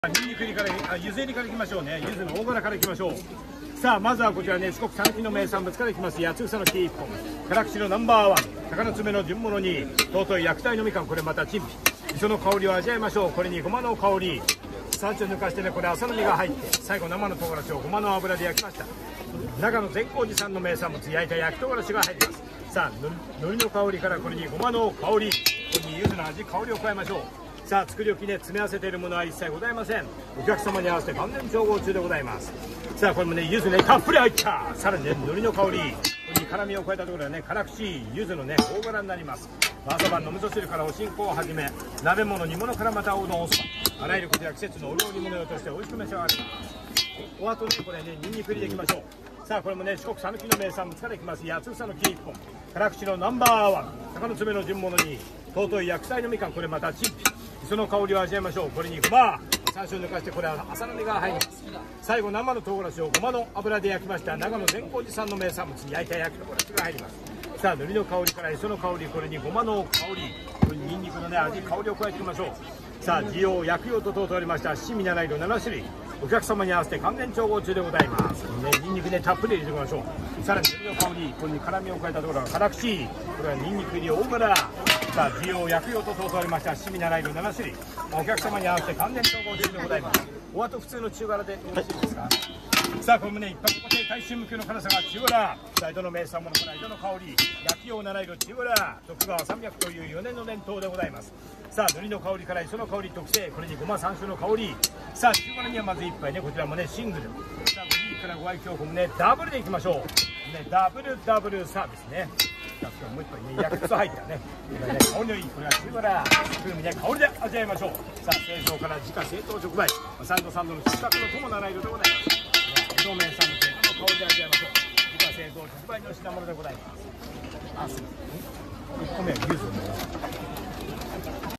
ニンニク入りから柚子入りからいきましょうね。柚子の大柄からいきましょう。さあまずはこちらね、四国讃岐の名産物からいきます。八つ房の木1本、辛口のナンバーワン、鷹の爪の順物に尊い薬体のみかん、これまた陳皮、磯の香りを味わいましょう。これにごまの香り、産地を抜かしてね、これ朝の実が入って、最後生の唐辛子をごまの油で焼きました。長野善光寺産の名産物、焼いた焼き唐辛子が入ります。さあ海苔の香りからこれにごまの香り、これに柚子の味、香りを加えましょう。さあ作り置きで詰め合わせているものは一切ございません。お客様に合わせて完全調合中でございます。さあこれもね、柚子ねたっぷり入った。さらにね、海苔の香り、これに辛みを加えたところはね、辛口柚子のね大柄になります。朝晩の味噌汁からおしんこをはじめ、鍋物煮物からまたおうどん、おそば、あらゆるこちら季節のお料理物用として美味しく召し上がります。お後ね、これね、ニンニク入りでいきましょう。さあこれもね、四国讃岐の名産物からいきます。八つ房の木1本、辛口のナンバーワン、鷹の爪の順物に尊い薬剤のみかん、これまた陳皮、磯の香りを味わいましょう。これにごま、山椒を抜かしてこれは朝の実が入ります。最後生の唐辛子をごまの油で焼きました長野善光寺産の名産物に焼いた焼き唐辛子が入ります。さあ海苔の香りから磯の香り、これにごまの香り、これにニンニクのね味、香りを加えていきましょう。さあ需要薬用と問うておりました七味七色7種類、お客様に合わせて完全調合中でございます。ね、ニンニクねたっぷり入れておきましょう。さらに海苔の香り、これに辛みを加えたところが辛口、これはニンニク入り大柄。さあ需要薬用と問うておりました七味七色7種類、お客様に合わせて完全調合中でございます。お後普通の中辛でよろしいですか。さあこれもね、一般固定大衆向けの辛さが中辛、江戸の名産物、この江戸の香り、薬用七色中辛、徳川300という4年の伝統でございます。さあ海苔の香りから磯の香り特製、これにごま山椒の香り。さあ中辛にはまず1杯ね、こちらもねシングル、さあビーからご愛嬌こもねダブルでいきましょうね。ダブルサービスね。もう一杯ね、薬草入ったね、香りのいい、これは中辛、風味ね香りで味わいましょう。さあ製造から自家製糖直売、サンドサンドの失格の友七色でございます。江戸名産物の香りで味わいましょう。自家製造直売の品物でございます。1個目は柚子の